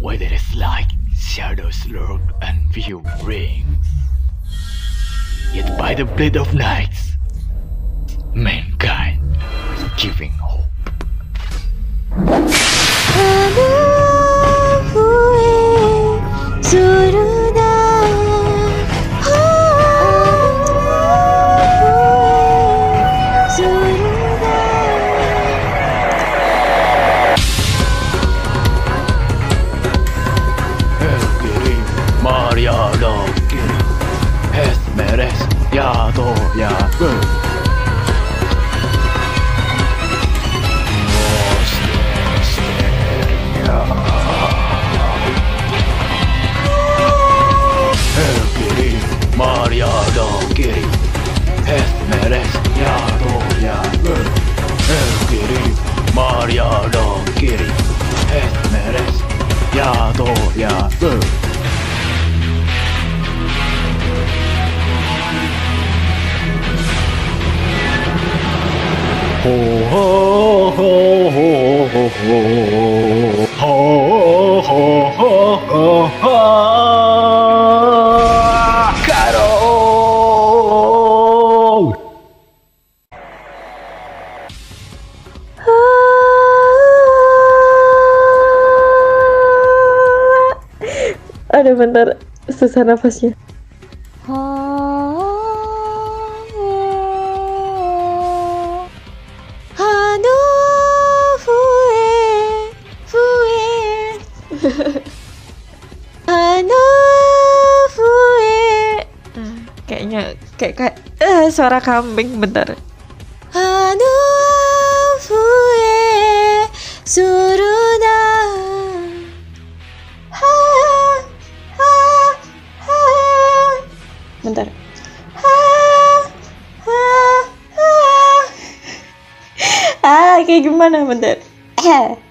where there is light, shadows lurk and few rings. Yet by the blade of nights, mankind is giving hope. Garo! Aduh, bentar, susah nafasnya. Kayaknya kayak suara kambing, bentar. Bentar. Kayak gimana, bentar.